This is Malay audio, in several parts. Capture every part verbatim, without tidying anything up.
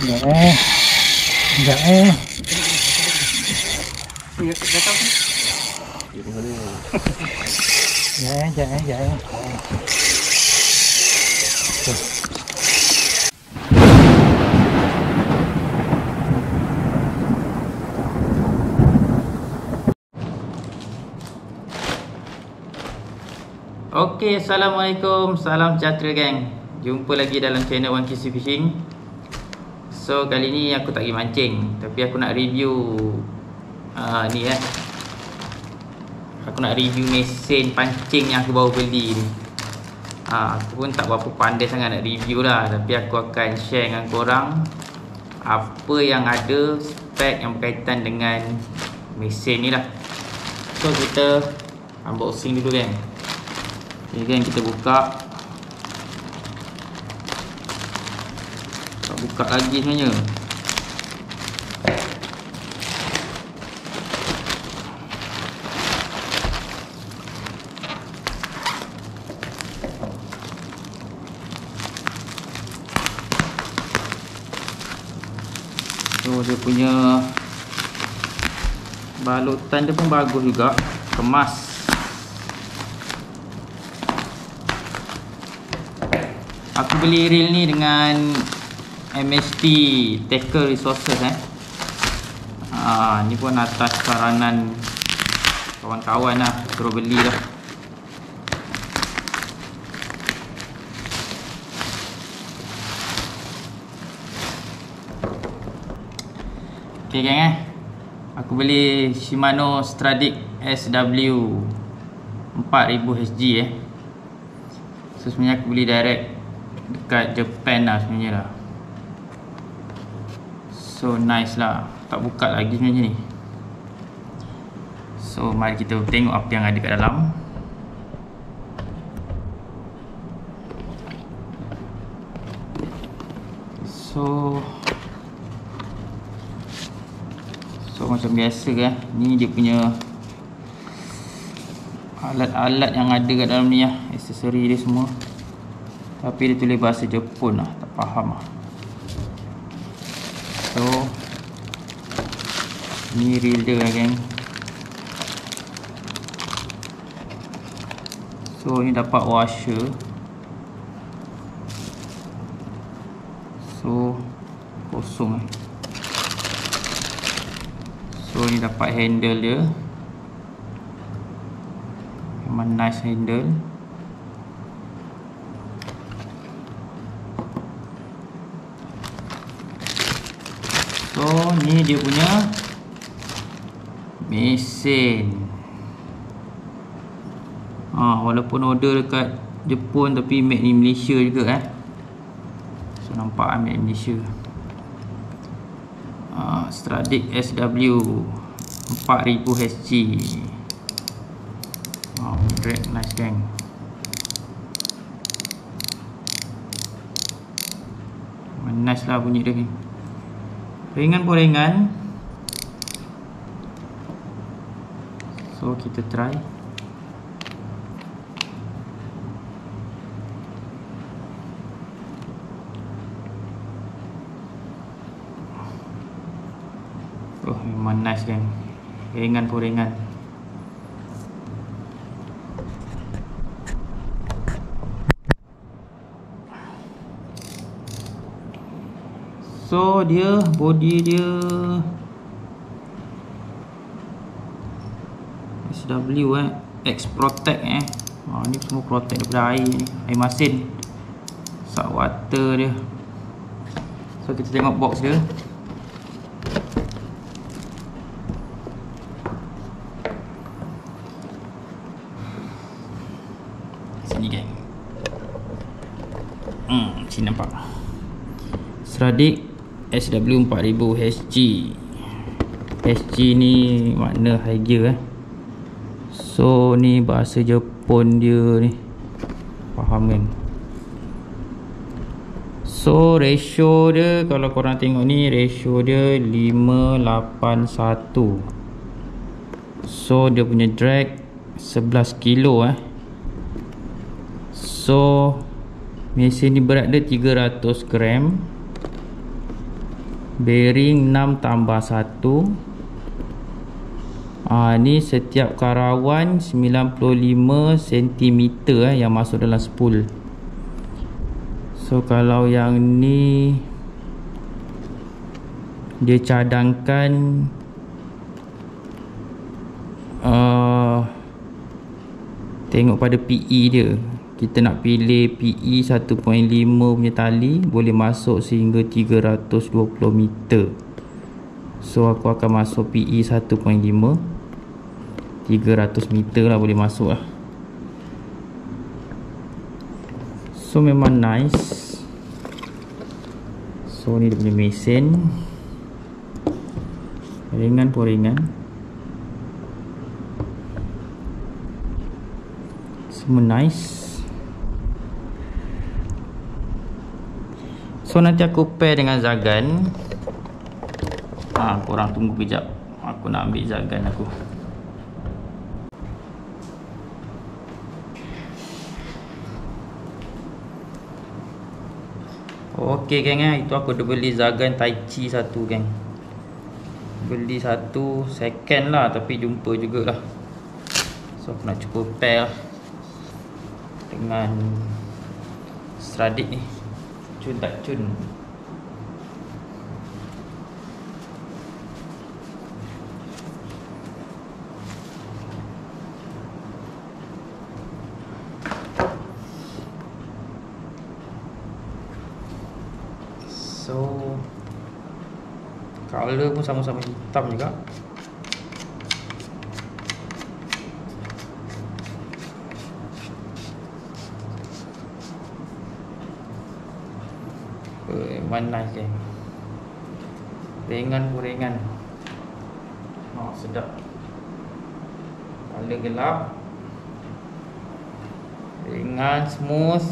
Sekejap eh. Sekejap eh. Dah tahu kan? Sekejap eh, sekejap eh, sekejap eh. Okey, Assalamualaikum, salam sejahtera geng. Jumpa lagi dalam channel One K C Fishing. So kali ni aku tak pergi mancing, tapi aku nak review uh, ni eh. Aku nak review mesin pancing yang aku baru beli ni. uh, Aku pun tak berapa pandai sangat nak review lah, tapi aku akan share dengan korang apa yang ada, spek yang berkaitan dengan mesin ni lah. So kita unboxing dulu geng. Okay kan, kita buka. Tak buka lagi sebenarnya. So dia punya balutan dia pun bagus juga, kemas. Aku beli reel ni dengan M S T Tackle Resources eh. Ha, ni pun atas saranan kawan-kawan lah, suruh beli lah. Okay geng eh, aku beli Shimano Stradic S W empat ribu H G eh. So sebenarnya aku beli direct dekat Japan lah sebenarnya lah. So nice lah, tak buka lagi sebenarnya ni. So mari kita tengok apa yang ada kat dalam. So So macam biasa eh, ni dia punya alat-alat yang ada kat dalam ni lah, aksesori dia semua. Tapi dia tulis bahasa Jepun lah, tak faham lah. So ni reel dia lah geng. So ni dapat washer. So kosong eh. So ni dapat handle dia. Memang nice handle. So ni dia punya mesin. Ah, walaupun order dekat Jepun tapi made in Malaysia juga eh. So nampak ah, made in Malaysia. Ah, Stradic S W empat ribu H G. Oh, drag nice geng. Nice lah bunyi dia geng. Ringan pun ringan. So kita try. Oh memang nice kan. Ringan pun ringan. So dia, body dia S W eh, X Protect eh. Oh, ni semua protect daripada air ni, air masin, salt water dia. So kita tengok box dia. Sini geng. Hmm, sini nampak Stradic S W empat ribu H G. H G ni makna high gear eh. So ni bahasa Jepun dia ni, faham kan? So ratio dia, kalau korang tengok ni, ratio dia lima lapan satu. So dia punya drag sebelas kilo eh. So mesin ni berat dia tiga ratus gram. bearing enam tambah satu. Ah, ni setiap karawan sembilan puluh lima sentimeter eh, yang masuk dalam spool. So kalau yang ni dia cadangkan uh, tengok pada P E dia. Kita nak pilih P E satu perpuluhan lima punya tali, boleh masuk sehingga tiga ratus dua puluh meter. So aku akan masuk P E satu perpuluhan lima, tiga ratus meter lah boleh masuk lah. So memang nice. So ni dia punya mesin, ringan pun ringan, semua nice. So nanti aku pair dengan Zagan. Ha, korang tunggu kejap, aku nak ambil Zagan aku. Okey geng eh, itu aku dah beli Zagan Taichi satu geng. Beli satu second lah, tapi jumpa jugalah. So aku nak cuba pair lah dengan Stradic ni. Cun tak cun. So color pun sama-sama hitam juga. Memang nice geng. Ringan pun ringan. Oh sedap. Color gelap, ringan, smooth.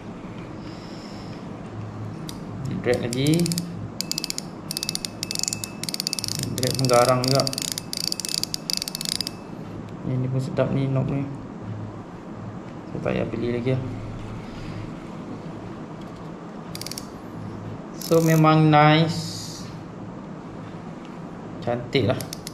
Drag lagi. Drag pun garang juga. Ini pun sedap ni knob ni. Saya tak payah beli lagi lah. So memang nice, cantik lah.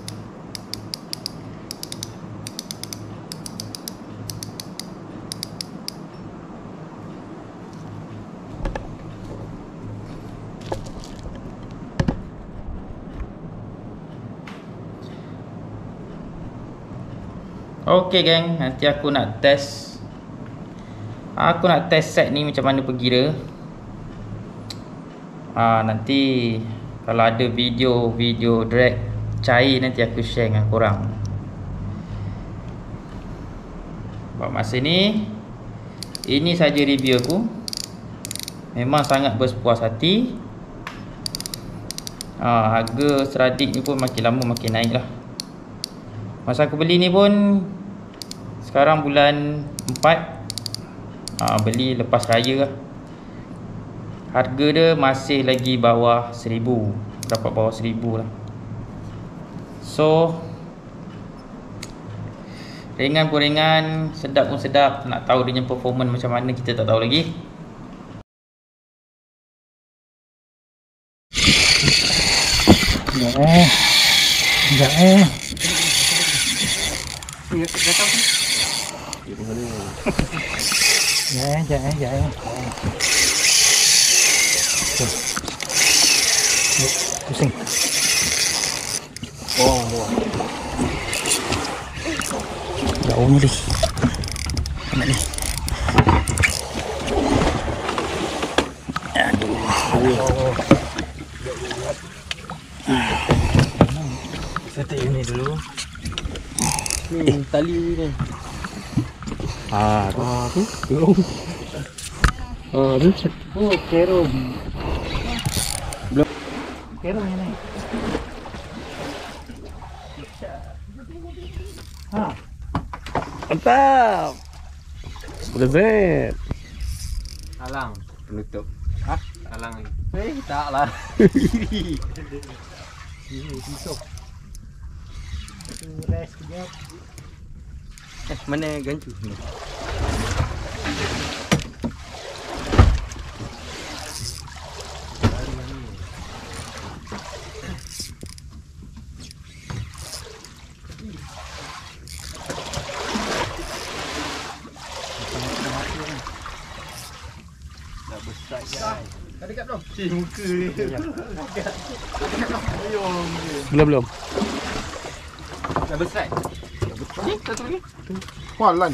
Okey geng, nanti aku nak test. Aku nak test set ni macam mana pergi dia. Ah, nanti kalau ada video-video drag cair nanti aku share dengan korang. Buat masa ni, ini saja review aku. Memang sangat berpuas hati. Ah, harga Stradic ni pun makin lama makin naik lah. Masa aku beli ni pun sekarang bulan empat. Ah, beli lepas raya lah. Harga dia masih lagi bawah seribu. Dapat bawah seribu lah. So ringan pun ringan, sedap pun sedap. Nak tahu dia punya performance macam mana kita tak tahu lagi. Sekejap eh. Sekejap eh. Ya, dah tahu. Sekejap eh, sekejap eh, sekejap eh. Pusing. Oh, oh. Daun ni. Mana ni? Aduh. Oh. Setting ni dulu. Ni tali ni. Ah, ah tu. Kerong. Ah, tu. Oh, kerong. Belum. Kerong ni. Ha. Mantap. Berzet. Alang penutup. Ha? Alang ni. Eh, taklah. Ini tutup. Rest kejap. Eh, mana gancu ni? Dah besar guys. Dah dekat belum? Cik muka dia. Belum belum. Dah besar. Ni, satu lagi. Walan.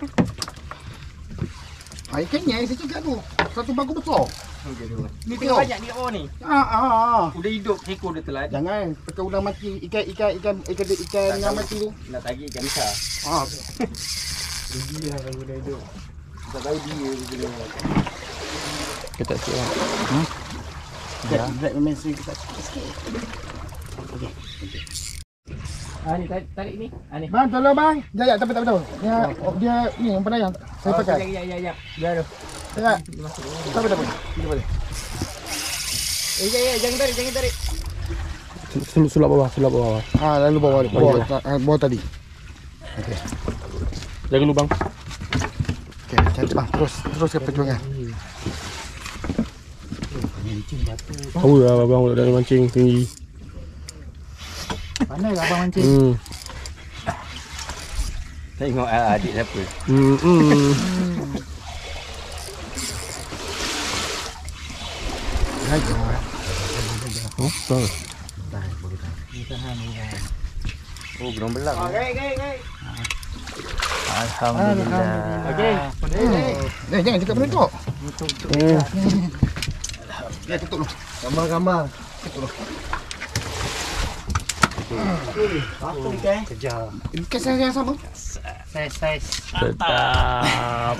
Ah, ikannya saya cakap tu. Satu bagus besar. Ni tengok banyak ni kat bawah ni. Ah, ah, ah. Udah hidup ekor dia telan. Jangan pakai udang mati. Ikan ikan ikan ikan ikan, ikan yang mati tu. Nak tagih ikan besar. Ah. Rugi lah kalau dah hidup. Tak tahu dia dia. Kita tak siap. Black black memang sering kita sikit. Okey. Ah ni tarik, tarik ni. Ah ni. Bang, tolong bang. Jap jap, tapi tak betul. Dia dia ni yang pernah yang saya pakai. Ya ya ya. Biar tu. Tak. Tak betul. Ini boleh. Eh ya ya, jangan tarik, jangan tarik. Sul- Sulap bawah, sulap bawah. Ah, lalu bawah bawah, bawah, bawah tadi. Okey. Jaga lubang. Okey, cantik bang. Terus terus ke perjuangan. Tahu lah abang dalam mancing tinggi. Pandai abang mancing. Hmm. Tengok adik siapa. Hmm. hmm. Hai. Oh, sorry. Oh, gerong belang. Okey, okey, okey. Alhamdulillah. Okey. Eh, jangan cakap benda tu. Eh, Ya, tutup dulu. Gambar-gambar. Apa ikan? Kejar. Ikan saya yang sama. Saiz-saiz. tetap.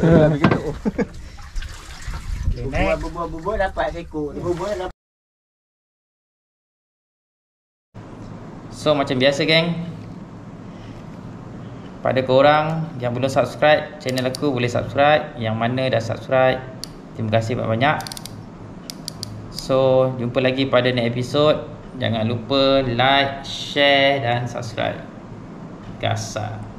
Bubur-bubur dapat seekor. Bubur dapat. So macam biasa geng, pada korang yang belum subscribe channel aku boleh subscribe. Yang mana dah subscribe, terima kasih banyak-banyak. So jumpa lagi pada next episode. Jangan lupa like, share dan subscribe. Gasak.